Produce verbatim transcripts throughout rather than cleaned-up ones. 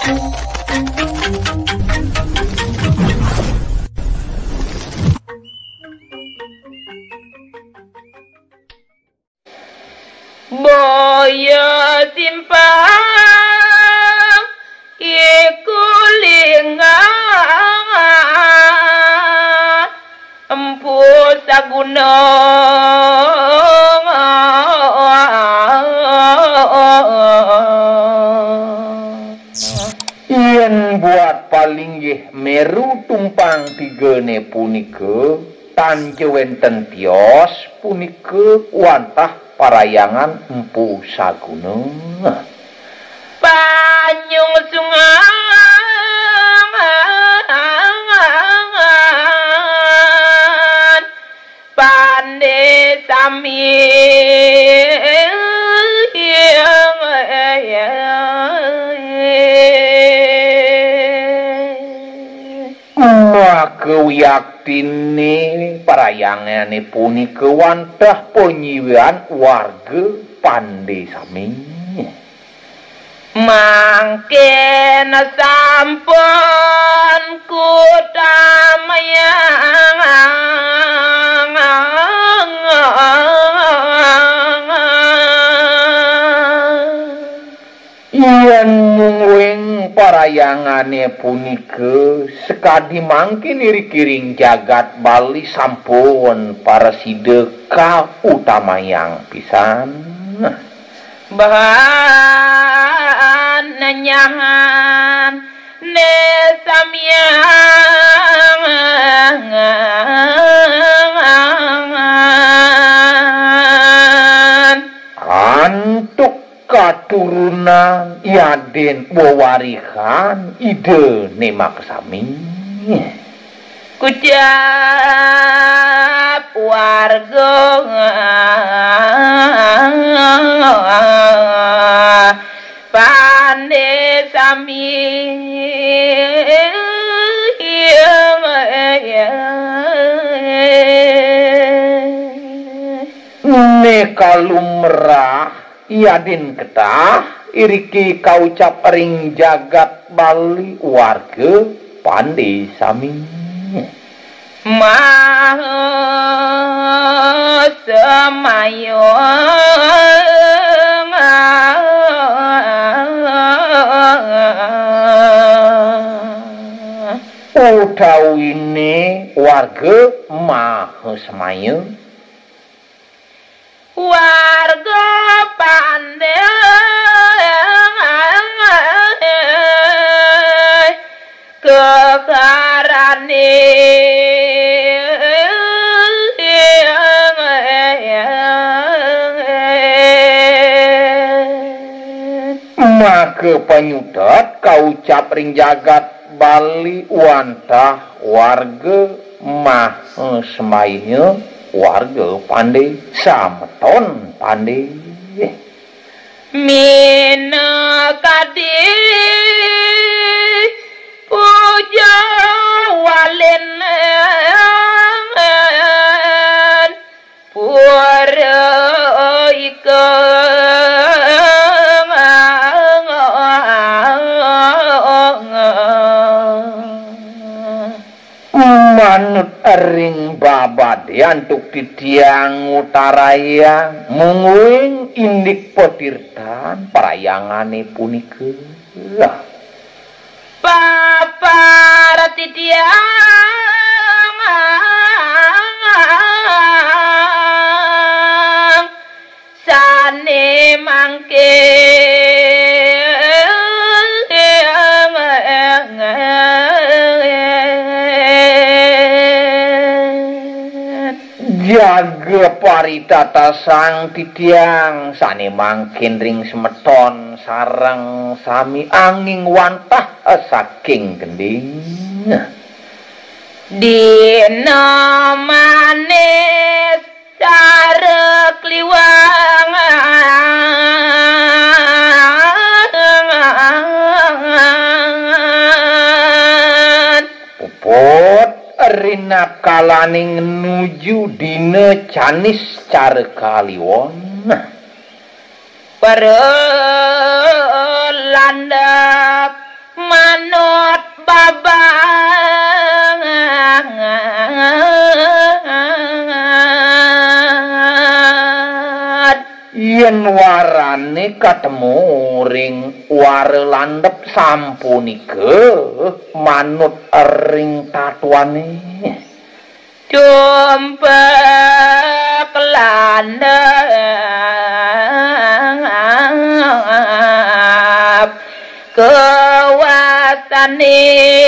Boyo simpang iku lingan empu saguna yen buat palinggih meru tumpang tigene punika tanjo wenten tios punika wantah parayangan empu saguna panyung sungan pande sami maka yaktine parayangane punika wantah penyiwian warga pande sami mangken sampun kudamayang yen mungwing parayangane punika sekadi mangkin iri-kiring jagat Bali sampun para sideka utamayang pisan bahan nyanyahan ne samyang antuk katurunan yaden wawarihan ide nemak sami kucap warga pande sami ne kalumrah yaden ketah iriki kaucap ring jagat Bali warga pande sami mah semayo utawine warga mah semayo warga pande kekarane maka panyudat kaucap ring jagat Bali wantah warga mah semainya warga pandai sameton pandai mina kadi puja walen pura manut ering babade antuk titiang utaraya mungwing indik potirtan parayangane punika papar titiang sane mangke jaga paritata sang titiang sane mangkin ring semeton sareng sami angin wantah saking gending dina manis cara kliwang puput rinap kalaning nuju dina canis cara kaliwon para landap katemu ring ware landhep sampunika manut ring tatuane Tumpek landhep kewasane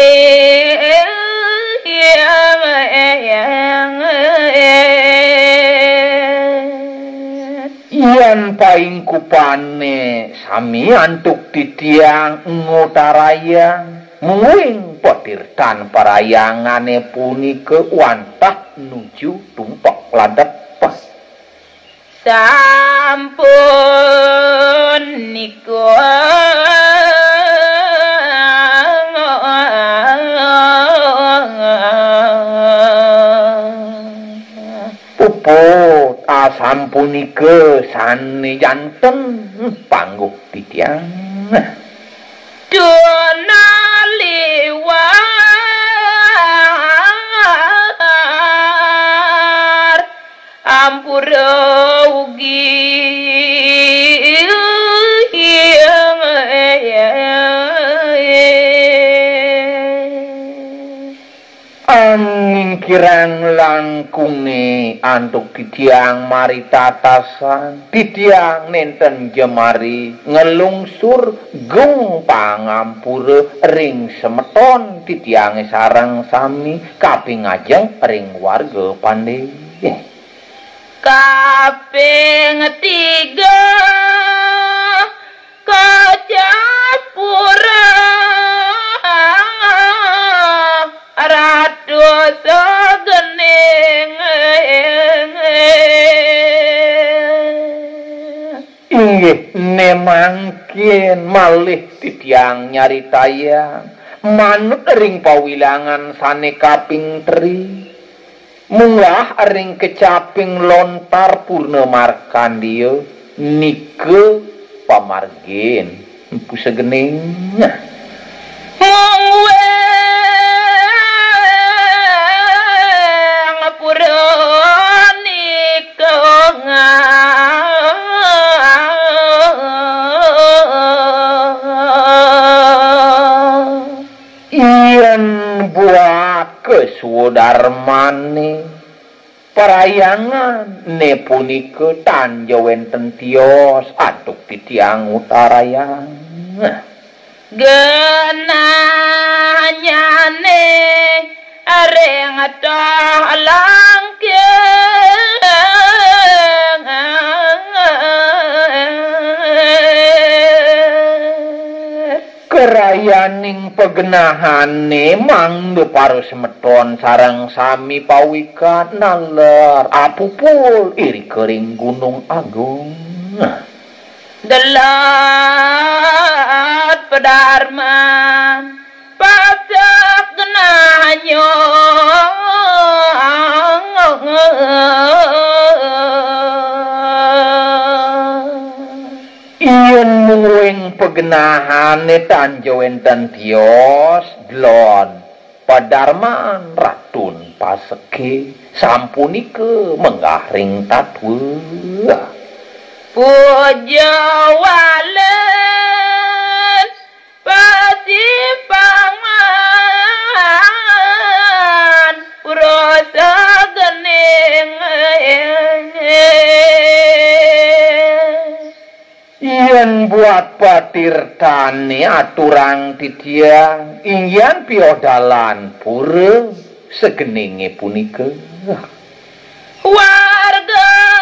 yen paing kupane sami antuk titiang ngotarayang muing petirtan parayangane punika wantah nuju tumpak landhep sampun niku puput asampunika sane janten pangguh titiang Dona liwar ampura ugi angin kirang langkunge antuk titiang mari tatasan titiang nenten jemari ngelungsur gung pangampura ring semeton titiange sareng sami kaping ajeng ring warga pandai kaping tiga kejapura ratu segening inggih nemangkin malih titiang nyaritayang manut ring pawilangan sane kaping tri munglah ring kecaping lontar purna markandiya nike pamargin empu segening mung weng purani yen buat kesudarmane parayangan ne punika tanja wenten tios atuk titiang utarayang genanyane ring talangkeng kerayaning pegenahane mangdo paros semeton sareng sami pawikat naler apupul iri kering gunung agung delat pedarman pasak genahnya yen muing pegenahane tanja wenten tios dlon padarman ratun paseke sampunika menggah ring tatwa puja walen pasipangan purosa gening yen buat patirtane aturang titiang ingyan piodalan pura segeninge punika warga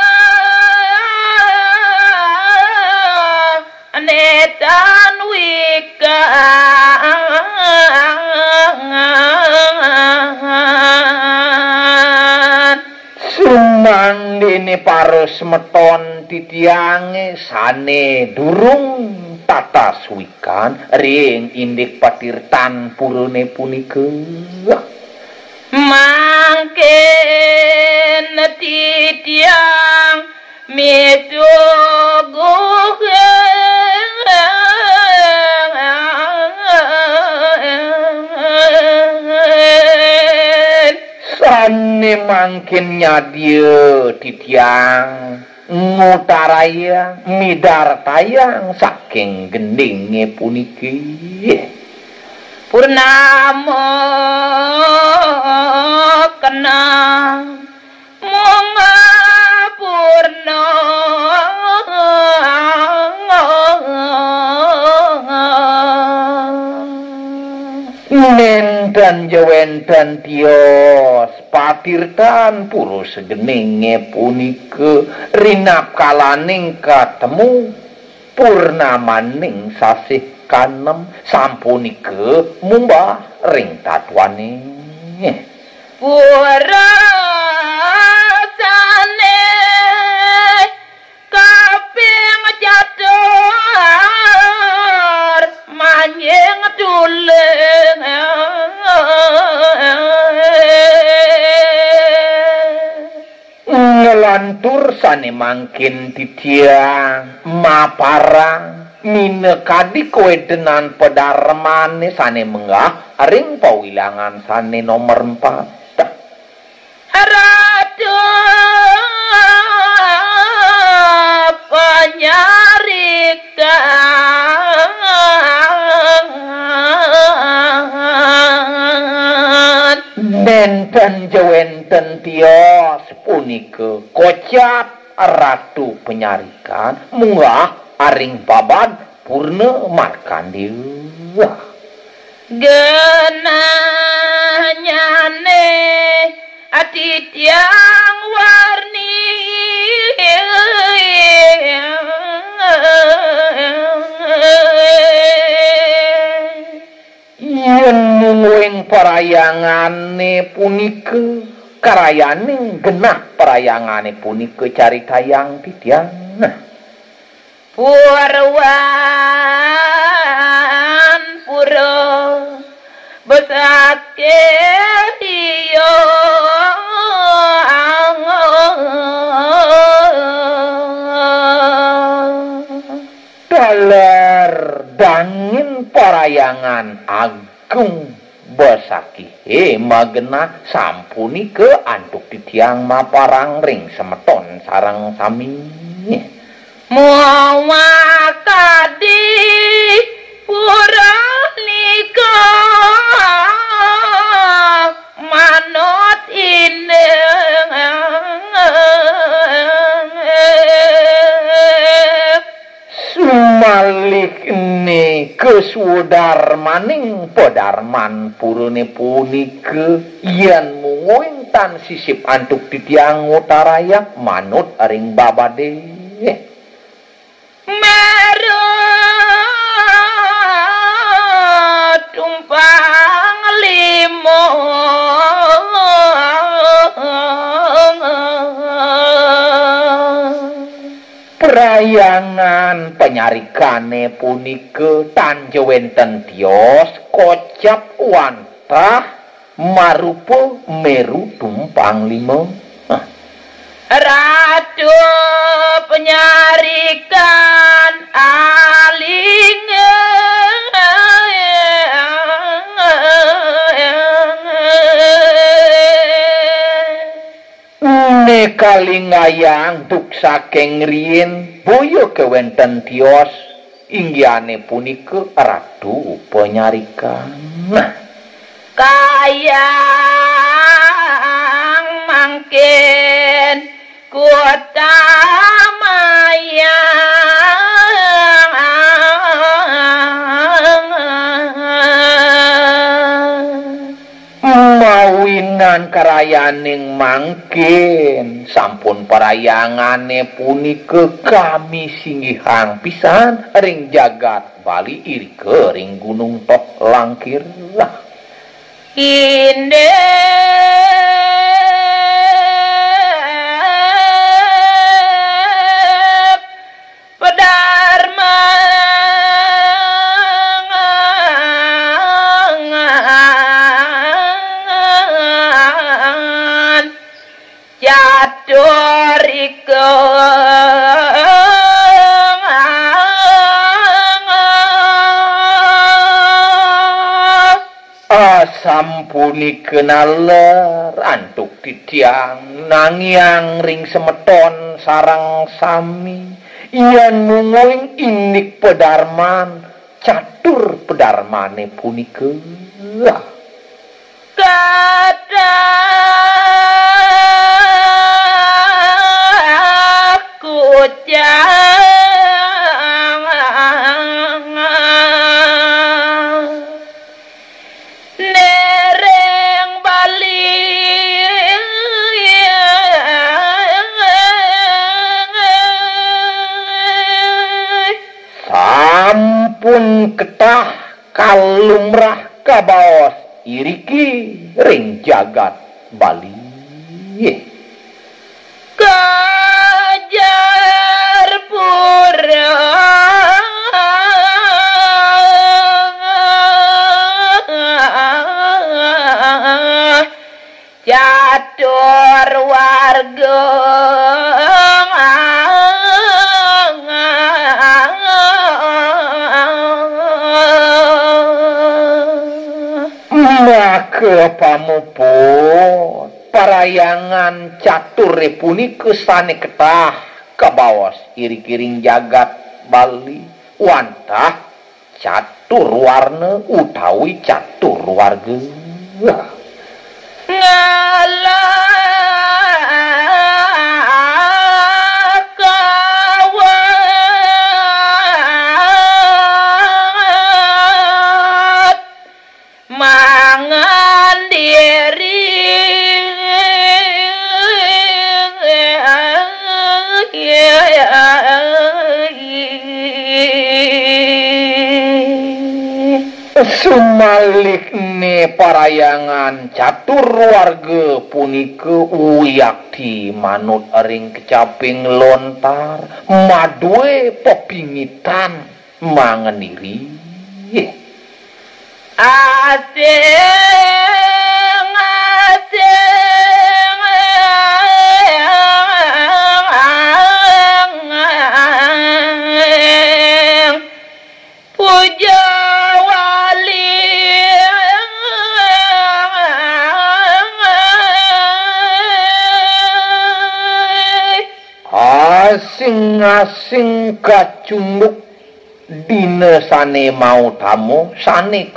netan wika sumandene paros meton titiange sane durung tata suikan ring indik patirtan purune punika mangken titiang misuguh sane mangkin nyadya titiang ngutaraya midartayang saking gendinge puniki Purnama kena munga purna nenten jawenten tios patirtan puro segeninge punike rinap kalaning katemu purnamaning sasih kanem sampunike mumbah ring tatwane purasane kaping jador manyeng duleng ngelantur sane mangkin titiang maparang minekadi koedenan pedarmane sane menggah ring pawilangan sane nomor empat ratu penyarikan nenten jawenten tios punike kocap ratu penyarikan munggah aring babad purna markandewa genanyane ati tiang warni yen mungwing parayangane punike karayaning genah parayangane punike caritayang titiang purwan pura besake iyo daler dangin parayangan agung besaki he magena sampuni ke antuk titiang maparang ring semeton sarang sami muawakadi puranika manot ineng sumalik ne kesudarmaning podarman purune punike yen mungoing tan sisip antuk titiang utaraya manut aring babade meru tumpang limo perayangan penyarikane punike tanjewenten tios kocap wantah marupa meru tumpang limo ratu penyarikan aling ne kalingayang tuk saking riyin boyo kewenten tios inggiane punike ratu penyarikan kayang mangkin kota mayang mawinan karayaning mangkin sampun parayangane punike kami singgihang pisan ring jagat Bali iri ring gunung tok langkir lah inde sampuni kenaler antuk titiang nangiang ring semeton paring sarang sami yen nunguing inik pedarman catur pedarmane punika kadah kujang nereng bali sampun ketah kalumrah kabaos iriki ring jagat Bali kajar pura catur warga maka pamuput parayangan cature punika sane ketah kabaos iri-iring jagat Bali wantah catur warna utawi catur warga ngalah kawat mangan diri sumalikne parayangan catur warga punika uyakti manut ring kecaping lontar maduwe pepingitan mangeniri asing asing puja asing-asing kacunduk dina sane mau tamu sane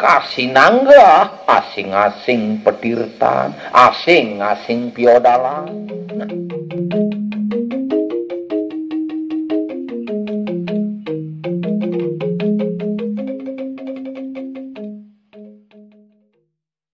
kasinangga asing-asing petirtan asing-asing piodalan